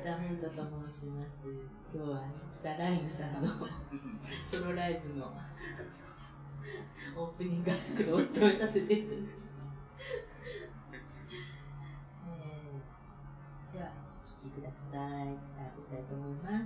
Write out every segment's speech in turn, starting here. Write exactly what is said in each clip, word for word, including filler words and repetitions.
ザ・ムントと申します。今日はザ・ライムさんのソロライブのオープニング楽曲でお務めさせていただきます。では、お聴きください。スタートしたいと思います。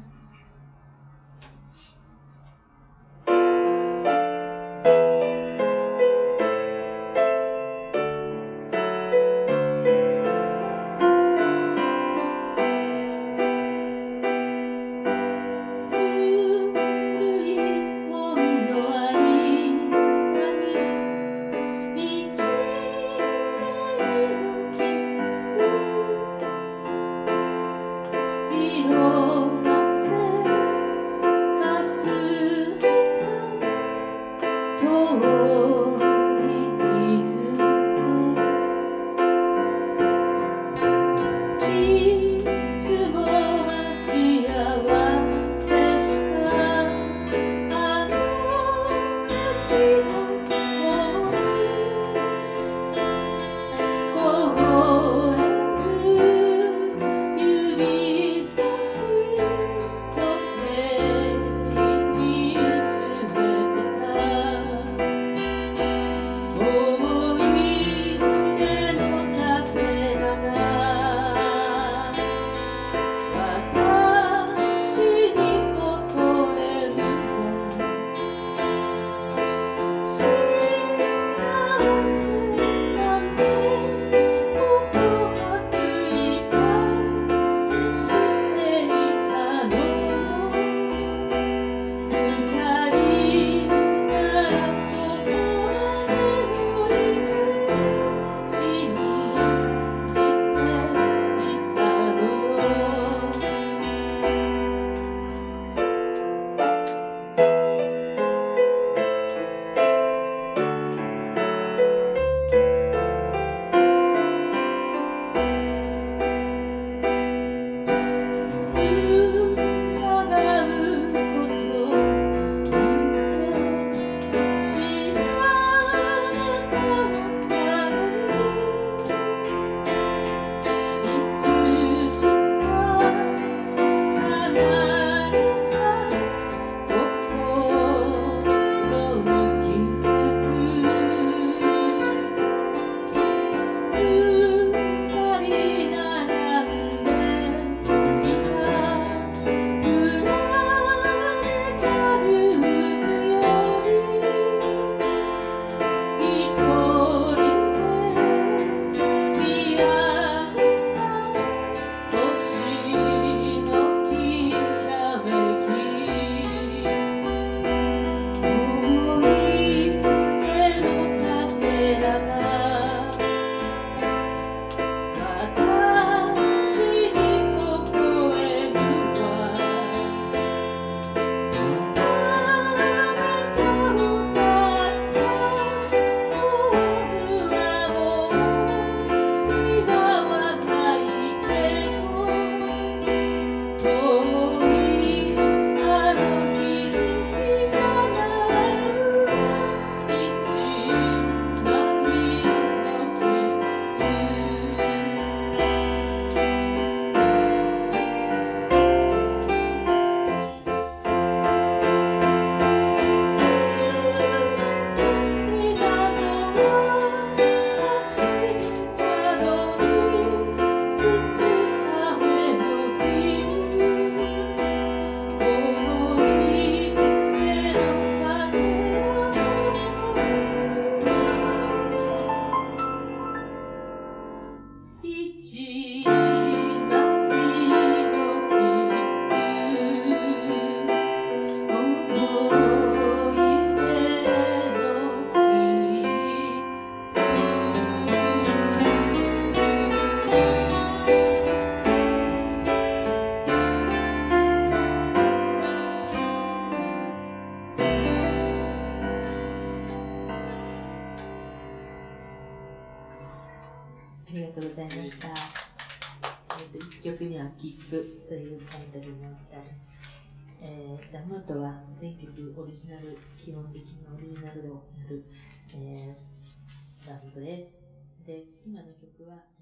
ありがとうございました。えっと、いっきょくめは切符というタイトルの歌です。えー、ザ・ムートは全曲オリジナル、基本的にオリジナルでやる、えー、バンドです。で、今の曲は